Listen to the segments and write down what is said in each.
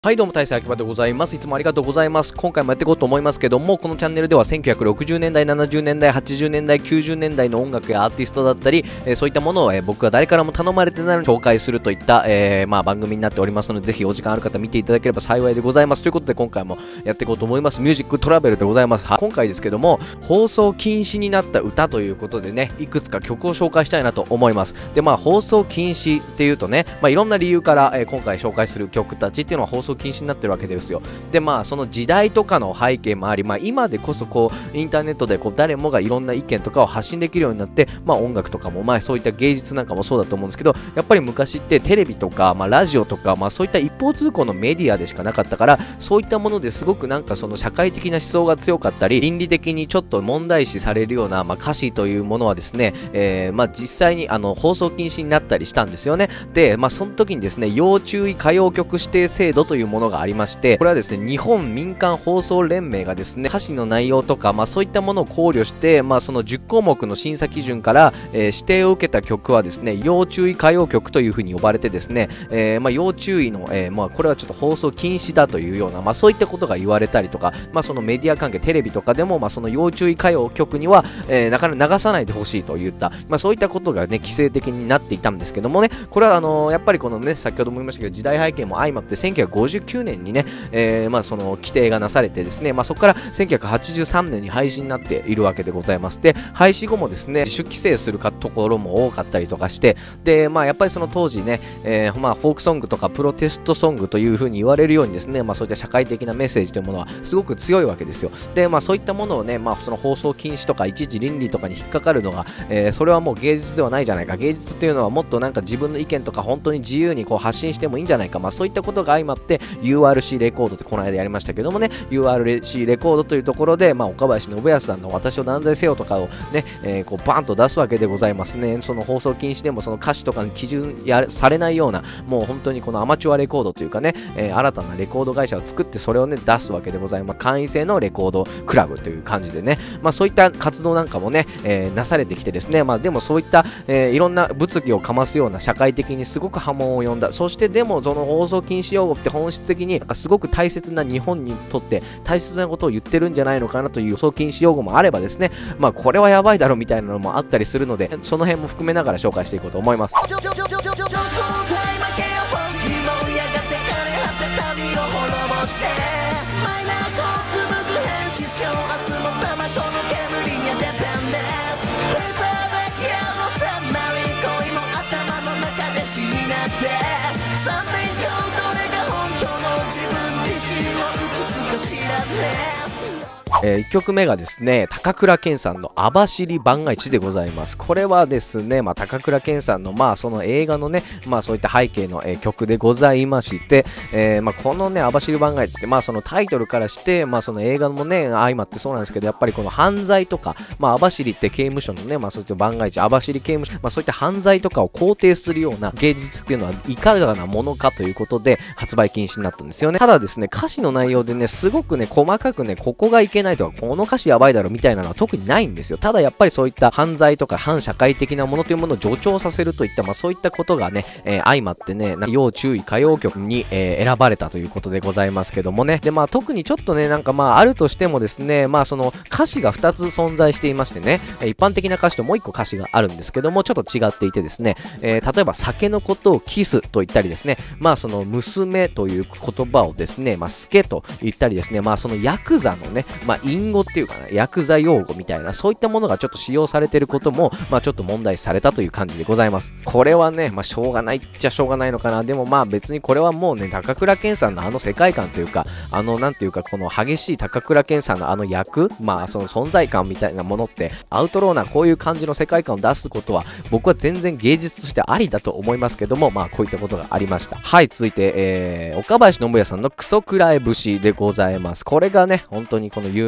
はいどうも、大勢秋葉でございます。いつもありがとうございます。今回もやっていこうと思いますけども、このチャンネルでは1960年代、70年代、80年代、90年代の音楽やアーティストだったり、そういったものを、僕が誰からも頼まれてないのに紹介するといった、番組になっておりますので、ぜひお時間ある方見ていただければ幸いでございます。ということで今回もやっていこうと思います。ミュージックトラベルでございます。今回ですけども、放送禁止になった歌ということでね、いくつか曲を紹介したいなと思います。で、放送禁止っていうとね、いろんな理由から、今回紹介する曲たちっていうのは放送禁止になってるわけですよ。でその時代とかの背景もあり、今でこそインターネットで誰もがいろんな意見とかを発信できるようになって、音楽とかもそういった芸術なんかもそうだと思うんですけど、やっぱり昔ってテレビとか、ラジオとか、そういった一方通行のメディアでしかなかったから、そういったものですごくその社会的な思想が強かったり、倫理的にちょっと問題視されるような、歌詞というものはですね、実際に放送禁止になったりしたんですよね。で、その時にですね、要注意歌謡曲指定制度というものがありまして、これはですね、日本民間放送連盟がですね、歌詞の内容とか、そういったものを考慮して、その10項目の審査基準から、指定を受けた曲はですね、要注意歌謡曲というふうに呼ばれてですね、要注意の、これはちょっと放送禁止だというような、そういったことが言われたりとか、そのメディア関係、テレビとかでも、その要注意歌謡曲には、なかなか流さないでほしいといった、そういったことがね、規制的になっていたんですけどもね、これはやっぱりこのね、先ほども言いましたけど、時代背景も相まって1959年にね、その規定がなされてですね、そこから1983年に廃止になっているわけでございます。で、廃止後もですね、自主規制するところも多かったりとかして、で、やっぱりその当時ね、フォークソングとかプロテストソングという風に言われるようにですね、そういった社会的なメッセージというものはすごく強いわけですよ。で、そういったものをね、その放送禁止とか一時倫理とかに引っかかるのが、それはもう芸術ではないじゃないか。芸術っていうのはもっと自分の意見とか本当に自由に発信してもいいんじゃないか。そういったことが相まって URC レコードってこの間やりましたけどもね、URC レコードというところで、岡林信康さんの私を断罪せよとかをね、バンと出すわけでございますね。その放送禁止でもその歌詞とかに基準されないような、もう本当にこのアマチュアレコードというかね、新たなレコード会社を作ってそれをね、出すわけでございます。会員制のレコードクラブという感じでね、そういった活動なんかもね、なされてきてですね、でもそういった、いろんな物議をかますような社会的にすごく波紋を呼んだ。そしてでもその放送禁止用語って本質的にすごく大切な日本にとって大切なことを言ってるんじゃないのかなという放送禁止用語もあればですね、これはやばいだろみたいなのもあったりするので、その辺も含めながら紹介していこうと思います。1曲目がですね、高倉健さんの網走番外地でございます。これはですね、高倉健さんのその映画のね、そういった背景の、曲でございまして、このね、網走番外地ってそのタイトルからして、その映画もね、相まってそうなんですけど、やっぱりこの犯罪とか、網走って刑務所のね、そういった番外地、網走刑務所、そういった犯罪とかを肯定するような芸術っていうのはいかがなものかということで発売禁止になったんですよね。ただですね、歌詞の内容でね、すごくね、細かくね、ここがいけないとか、この歌詞やばいだろみたいなのは特にないんですよ。ただやっぱりそういった犯罪とか反社会的なものというものを助長させるといった、そういったことがね、相まってね、要注意歌謡曲に、選ばれたということでございますけどもね。で、特にちょっとね、あるとしてもですね、その歌詞が2つ存在していましてね、一般的な歌詞ともう1個歌詞があるんですけども、ちょっと違っていてですね、例えば酒のことをキスと言ったりですね、その娘という言葉をですね、スケと言ったりですね、そのヤクザのね、隠語っていうかな、ヤクザ用語みたいな、そういったものがちょっと使用されていることも、ちょっと問題視されたという感じでございます。これはね、しょうがないっちゃしょうがないのかな。でも別にこれはもうね、高倉健さんの世界観というか、なんていうか、この激しい高倉健さんの役、その存在感みたいなものって、アウトローなこういう感じの世界観を出すことは、僕は全然芸術としてありだと思いますけども、こういったことがありました。はい、続いて、岡林信也さんのクソくらえ節でございます。これがね、本当にこの有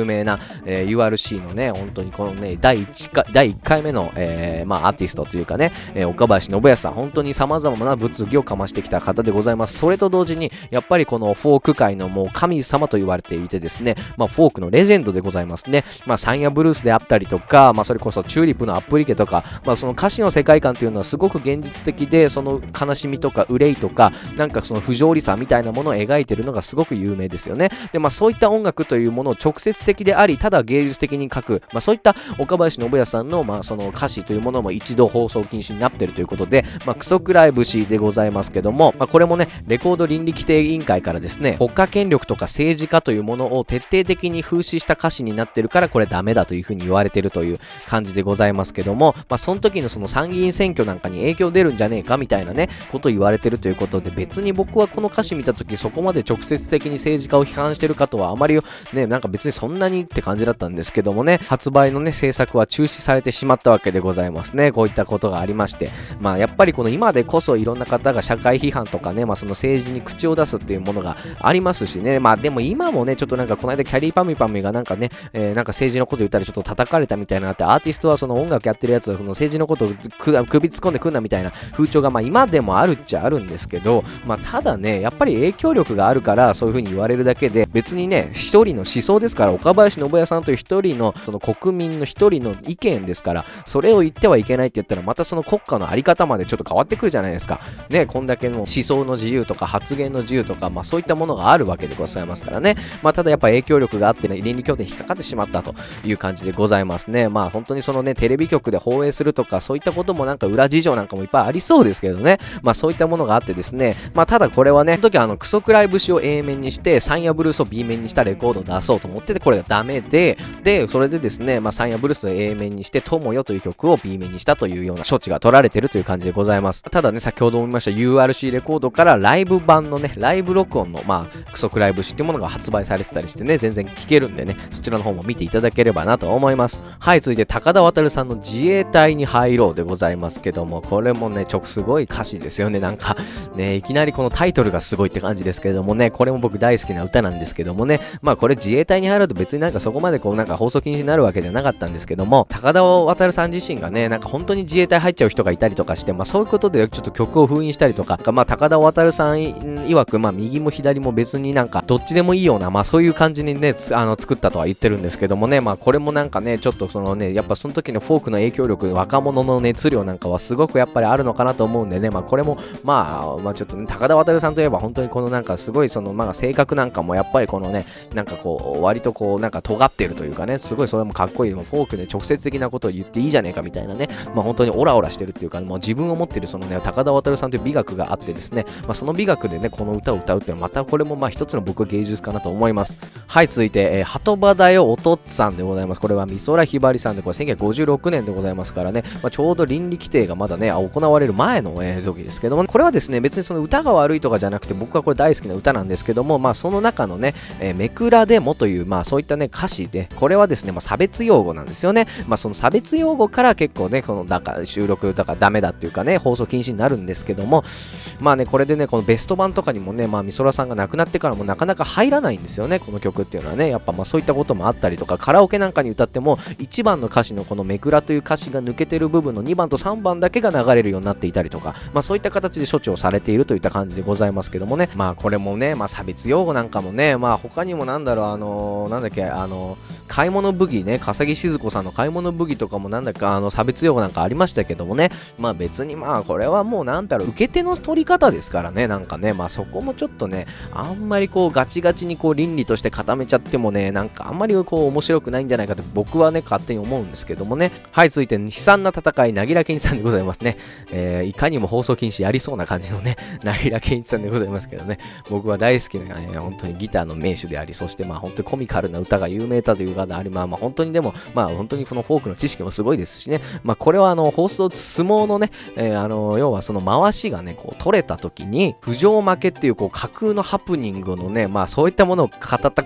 有名な、URC のね、本当にこのね、第1回目の、まあ、アーティストというかね、岡林信康さん、本当に様々な物議をかましてきた方でございます。それと同時に、やっぱりこのフォーク界のもう神様と言われていてですね、まあ、フォークのレジェンドでございますね。まあ、サンヤブルースであったりとか、まあ、それこそチューリップのアップリケとか、まあ、その歌詞の世界観というのはすごく現実的で、その悲しみとか憂いとか、なんかその不条理さみたいなものを描いているのがすごく有名ですよね。で、まあ、そういった音楽というものを直接的であり、ただ芸術的に書く、まあ、そういった岡林信康さんの、まあ、その歌詞というものも一度放送禁止になっているということで、まあ、クソくらい節でございますけども、まあ、これもね、レコード倫理規定委員会からですね、国家権力とか政治家というものを徹底的に風刺した歌詞になってるから、これダメだというふうに言われてるという感じでございますけども、まあ、その時のその参議院選挙なんかに影響出るんじゃねえかみたいなね、ことを言われてるということで、別に僕はこの歌詞見た時そこまで直接的に政治家を批判してるかとはあまりね、なんか別にそんなにって感じだったんですけどもね、発売のね、制作は中止されてしまったわけでございますね。こういったことがありまして、まあやっぱりこの今でこそいろんな方が社会批判とかね、まあその政治に口を出すっていうものがありますしね、まあでも今もね、ちょっとなんかこの間キャリーパミュパミュがなんかね、なんか政治のこと言ったらちょっと叩かれたみたいなのあって、アーティストはその音楽やってるやつはその政治のことを首突っ込んでくんなみたいな風潮がまあ今でもあるっちゃあるんですけど、まあただね、やっぱり影響力があるからそういう風に言われるだけで、別にね、一人の思想ですから、岡林信康さんという一人のその国民の一人の意見ですから、それを言ってはいけないって言ったら、またその国家のあり方までちょっと変わってくるじゃないですか。ね、こんだけの思想の自由とか発言の自由とか、まあそういったものがあるわけでございますからね。まあただやっぱ影響力があってね、倫理協定に引っかかってしまったという感じでございますね。まあ本当にそのね、テレビ局で放映するとか、そういったこともなんか裏事情なんかもいっぱいありそうですけどね。まあそういったものがあってですね、まあただこれはね、その時はクソくらい節を A 面にして、サンヤブルースを B 面にしたレコードを出そうと思ってて、これがダメで、それでですね、まあサンヤブルースを A 面にして、友よという曲を B 面にしたというような処置が取られてるという感じでございます。ただね、先ほども言いました URC レコードからライブ版のね、ライブ録音の、まあ、クソくらい節っていうものが発売されてたりしてね、全然聴けるんでね、そちらの方も見ていただければなと思います。はい、続いて高田渡さんの自衛隊に入ろうでございますけども、これもね、すごい歌詞ですよね。なんか、ね、いきなりこのタイトルがすごいって感じですけれどもね、これも僕大好きな歌なんですけどもね、まあこれ自衛隊に入ると別になんかそこまでこうなんか放送禁止になるわけじゃなかったんですけども、高田渡さん自身がね、なんか本当に自衛隊入っちゃう人がいたりとかして、まあそういうことでちょっと曲を封印したりとか、まあ高田渡さん曰く、まあ右も左も別になんかどっちでもいいような、まあそういう感じにね、作ったとは言ってるんですけどもね、まあこれもなんかね、ちょっとそのね、やっぱその時のフォークの影響力、若者の熱量なんかはすごくやっぱりあるのかなと思うんでね、まあこれも、まあちょっとね、高田渡さんといえば本当にこのなんかすごいその、まあ性格なんかもやっぱりこのね、なんかこう、割とこう、なんか尖ってるというかね、すごいそれもかっこいい、フォークで直接的なことを言っていいじゃねえかみたいなね、まあ本当にオラオラしてるっていうか、もう自分を持ってるそのね、高田渡さんという美学があってですね、まあその美学でね、この歌を歌うっていうのはまたこれもまあ一つの僕芸術かなと思います。はい、続いて、鳩場だよおとっさんでございます。これは美空ひばりさんで、これ1956年でございますからね、まあ、ちょうど倫理規定がまだね、行われる前の、時ですけども、これはですね、別にその歌が悪いとかじゃなくて、僕はこれ大好きな歌なんですけども、まあその中のね、めくらでもという、まあそういったね、歌詞で、これはですね、まあ差別用語なんですよね。まあその差別用語から結構ね、このなんか収録とかダメだっていうかね、放送禁止になるんですけども、まあね、これでね、このベスト版とかにもね、まあ美空さんが亡くなってからもなかなか入らないんですよね、この曲っていうのはね。やっぱまあそういったこともあったりとか、カラオケなんかに歌っても、1番の歌詞のこのめくらという歌詞が抜けてる部分の2番と3番だけが流れるようになっていたりとか、まあそういった形で処置をされているといった感じでございますけどもね。まあこれもね、まあ差別用語なんかもね、まあ他にもなんだろう、なんだっけ、買い物ブギね、笠木静子さんの買い物ブギとかもなんだか差別用語なんかありましたけどもね、まあ別にまあこれはもうなんだろう、受け手の取り方ですからね、なんかね、まあそこもちょっとね、あんまりこうガチガチにこう倫理として固めちゃってもね、なんかあんまりこう面白くないんじゃないかと僕はね、勝手に思うんですけどもね。はい、続いて悲惨な戦い、凪良健一さんでございますね。いかにも放送禁止やりそうな感じのね、凪良健一さんでございますけどね、僕は大好きな、本当にギターの名手であり、そしてまあ本当にコミカルな歌が有名だという方であり、まあ本当にでも、まあ本当にこのフォークの知識もすごいですしね、まあこれは放送、相撲のね、要はその回しがね、こう取れた時に、不条負けっていうこう架空のハプニングのね、まあそういったものを語った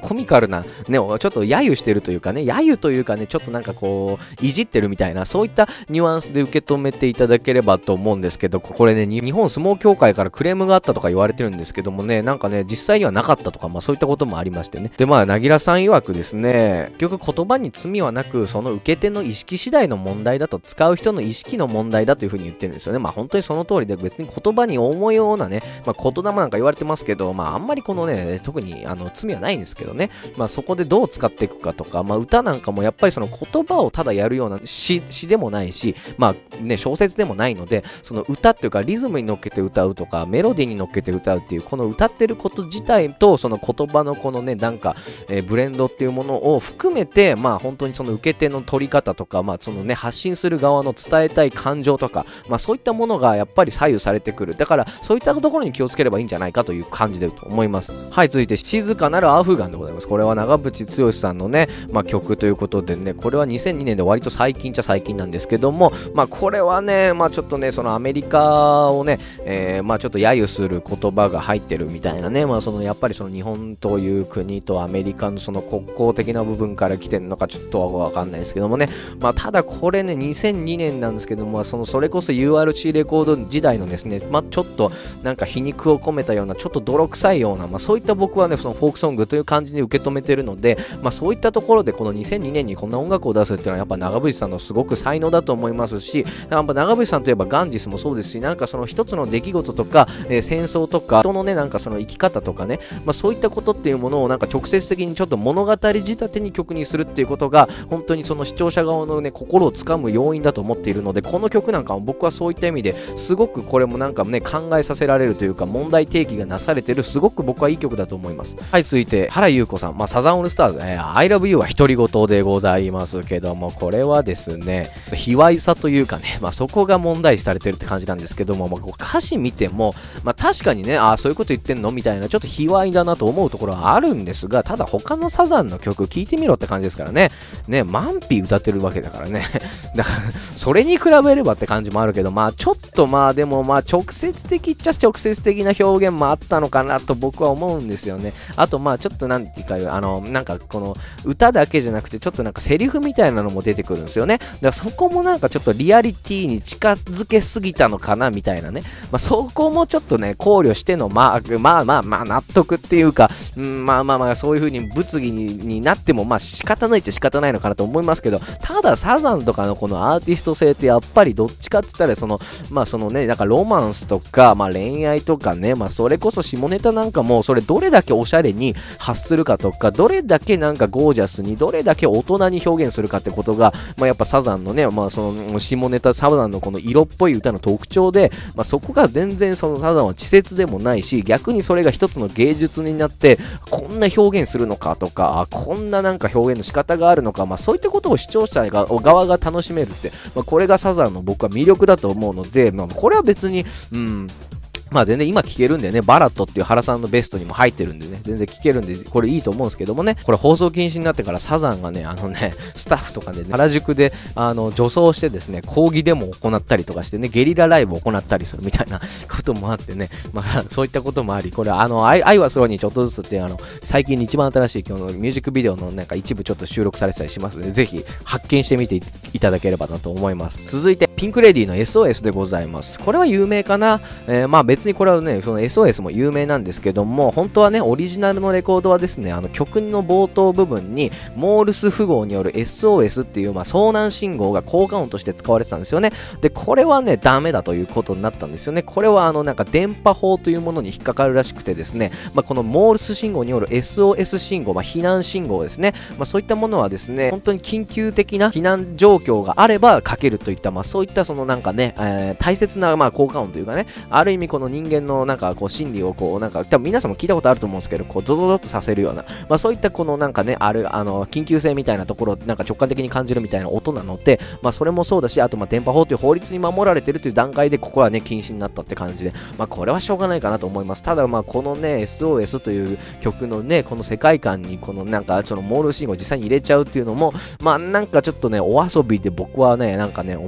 コミカルな、ね、ちょっと揶揄してるというかね、揶揄というかね、ちょっとなんかこう、いじってるみたいな、そういったニュアンスで受け止めていただければと思うんですけど、これね、日本相撲協会からクレームがあったとか言われてるんですけどもね、なんかね、実際にはなかったとか、そういったこともありましてね。で、なぎらさん曰くですね、結局言葉に罪はなく、その受け手の意識次第の問題だと、使う人の意識の問題だというふうに言ってるんですよね。本当にその通りで、別に言葉に思うようなね、言霊なんか言われてますけど、あんまりこのね、特に罪はないんですけどね、そこでどう使っていくかとか、歌なんかもやっぱりその言葉をただやるような詩でもないし、小説でもないので、その歌っていうかリズムに乗っけて歌うとか、メロディーに乗っけて歌うっていう、この歌ってること自体と、その言葉のこのね、なんか、ブレンドっていうものを含めて、本当にその受け手の取り方とか、そのね、発信する側の伝えたい感情とか、そういったものがやっぱり左右されてくる。だから、そういったところに気をつければいいんじゃないかという感じでと思います。はい、続いて、静かなるアフガンでございます。これは長渕剛さんのね、曲ということでね、これは2002年で割と最近っちゃ最近なんですけども、これはね、ちょっとね、そのアメリカをね、ちょっと揶揄する言葉が入ってるみたいなね、そのやっぱりその日本という国とアメリカのその国交的な部分から来てるのかちょっとわかんないですけどもね、ただこれね、2002年なんですけども、それこそ URC レコード時代のですね、ちょっとなんか皮肉を込めたような、ちょっと泥臭いような、そういった僕はね、そのフォークソングという感じに受け止めてるので、そういったところでこの2002年にこんな音楽を出すっていうのはやっぱ長渕さんのすごく才能だと思いますし、やっぱ長渕さんといえばガンジスもそうですし、なんかその一つの出来事とか、戦争とか人のね、なんかその生き方とかね、そういったことっていうものをなんか直接的にちょっと物語仕立てに曲にするっていうことが本当にその視聴者側のね、心をつかむ要因だと思っているので、この曲なんかも僕はそういった意味ですごくこれもなんかね、考えさせられるというか、問題提起がなされてる、すごく僕はいい曲だと思います。はい、続いて原由子さん、サザンオールスターズ、I love you は独り言でございますけども、これはですね、卑猥さというかね、そこが問題視されてるって感じなんですけども、歌詞見ても、確かにね、そういうこと言ってんのみたいな、ちょっと卑猥だなと思うところはあるんですが、ただ他のサザンの曲聴いてみろって感じですからね。ね、マンピー歌ってるわけだからね。だから、それに比べればって感じもあるけど、ちょっとでも直接的っちゃ直接的な表現もあったのかなと僕は思うんですよね。あとちょっとなんていうか、なんかこの歌だけじゃなくて、ちょっとなんかセリフみたいなのも出てくるんですよね。だからそこもなんかちょっとリアリティに近づけすぎたのかなみたいなね。そこもちょっとね、考慮しての、納得っていうか、そういう風に物議になっても、仕方ないっちゃ仕方ないのかなと思いますけど、ただサザンとかのこのアーティスト性ってやっぱりどっちかって言ったら、そのね、なんかロマンスとか、恋愛とかね、それこそ下ネタなんかも、それどれだけおしゃれに発するかとか、どれだけなんかゴージャスに、どれだけ大人に表現するかってことが、やっぱサザンのね、その下ネタ、サザンのこの色っぽい歌の特徴で、そこが全然そのサザンは稚拙でもないし、逆にそれが一つの芸術になって、こんな表現するのかとか、こんななんか表現の仕方があるのか、そういったことを視聴者側が楽しめるって、これがサザンの僕は魅力だと思うので、これは別に、全然今聴けるんでね、バラットっていう原さんのベストにも入ってるんでね、全然聴けるんで、これいいと思うんですけどもね、これ放送禁止になってからサザンがね、スタッフとかでね、原宿で、女装してですね、抗議デモを行ったりとかしてね、ゲリラライブを行ったりするみたいなこともあってね、そういったこともあり、これ愛はスローにちょっとずつって最近に一番新しい今日のミュージックビデオのなんか一部ちょっと収録されてたりしますので、ぜひ発見してみていただければなと思います。続いて、ピンクレディーの SOS でございます。これは有名かな。別にこれはね、その SOS も有名なんですけども、本当はね、オリジナルのレコードはですね、曲の冒頭部分に、モールス符号による SOS っていう、遭難信号が効果音として使われてたんですよね。で、これはね、ダメだということになったんですよね。これはなんか電波法というものに引っかかるらしくてですね、このモールス信号による SOS 信号、避難信号ですね。そういったものはですね、本当に緊急的な避難状況があればかけるといった、そういったそのなんかね、大切な効果音というかね、ある意味この人間のなんかこう心理をこうなんか多分皆さんも聞いたことあると思うんですけど、こうゾゾゾッとさせるような、そういったこのなんかね、緊急性みたいなところをなんか直感的に感じるみたいな音なので、それもそうだし、あと電波法という法律に守られてるという段階でここはね禁止になったって感じで、これはしょうがないかなと思います。ただこのね SOS という曲のねこの世界観にこのなんかそのモール信号を実際に入れちゃうっていうのもなんかちょっとねお遊びで僕はねなんかね面白いなと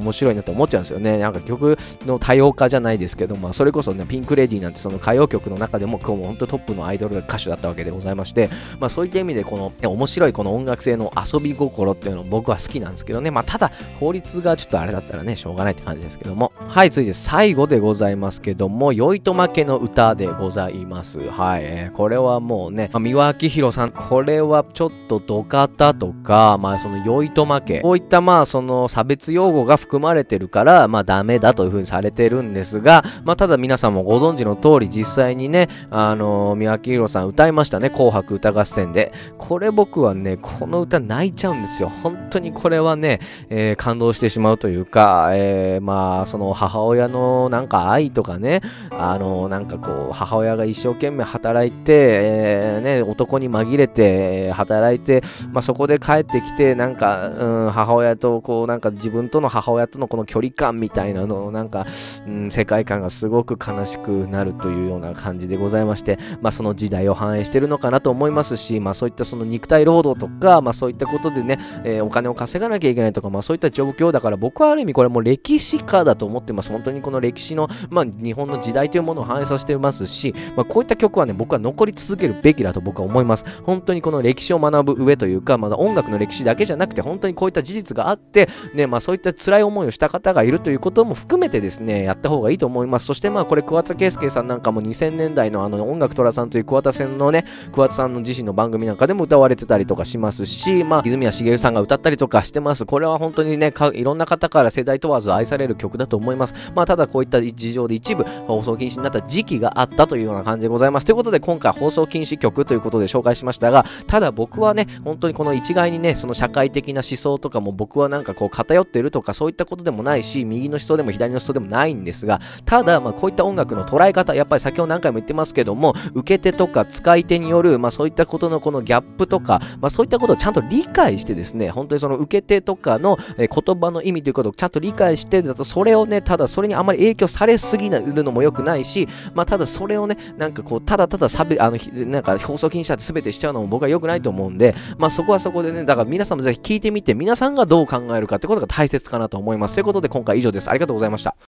って思っちゃうんですよね。なんか曲の多様化じゃないですけど、それこそね、ピンクレディーなんてその歌謡曲の中でも、こう本当トップのアイドル歌手だったわけでございまして、そういった意味でこの、面白いこの音楽性の遊び心っていうのを僕は好きなんですけどね。ただ、法律がちょっとあれだったらね、しょうがないって感じですけども。はい、続いて最後でございますけども、酔いと負けの歌でございます。はい、これはもうね、三輪明宏さん、これはちょっとドカタとか、その酔いと負け、こういったその差別用語が含まれてるから、ダメだという風にされてるんですが、ただ皆さんもご存知の通り、実際にね、三輪明宏さん歌いましたね、紅白歌合戦で。これ僕はね、この歌泣いちゃうんですよ。本当にこれはね、感動してしまうというか、その母親のなんか愛とかね、なんかこう、母親が一生懸命働いて、男に紛れて、働いて、そこで帰ってきて、なんか、母親とこう、なんか自分との母親とのこの距離感みたいなの、なんか、世界観がすごく悲しくなるというような感じでございまして、その時代を反映してるのかなと思いますし、そういったその肉体労働とか、そういったことでね、お金を稼がなきゃいけないとか、そういった状況だから、僕はある意味これも歴史家だと思ってます。本当にこの歴史の、日本の時代というものを反映させてますし、こういった曲はね、僕は残り続けるべきだと僕は思います。本当にこの歴史を学ぶ上というか、音楽の歴史だけじゃなくて、本当にこういった事実があって、ね、そういった辛い思いをした方がいるということも含めてですね、やった方がいいと思います。そしてこれ、桑田佳祐さんなんかも2000年代の音楽虎さんという桑田さんのね、桑田さんの自身の番組なんかでも歌われてたりとかしますし、泉谷しげるさんが歌ったりとかしてます。これは本当にね、いろんな方から世代問わず愛される曲だと思います。ただこういった事情で一部放送禁止になった時期があったというような感じでございます。ということで今回放送禁止曲ということで紹介しましたが、ただ僕はね、本当にこの一概にね、その社会的な思想とかも僕はなんかこう偏ってるとかそういったことでもないし、右の思想でも左の思想でもないんですが、ただこういった音楽の捉え方、やっぱり先ほど何回も言ってますけども、受け手とか使い手によるそういったことのこのギャップとか、そういったことをちゃんと理解してですね、本当にその受け手とかの言葉の意味ということをちゃんと理解して、それをね、ただそれにあまり影響されすぎるのも良くないし、ただそれをね、なんかこう、ただただなんか放送禁止だって全てしちゃうのも僕は良くないと思うんで、そこはそこでね、だから皆さんもぜひ聞いてみて、皆さんがどう考えるかってことが大切かなと思います。ということで今回以上です。ありがとうございました。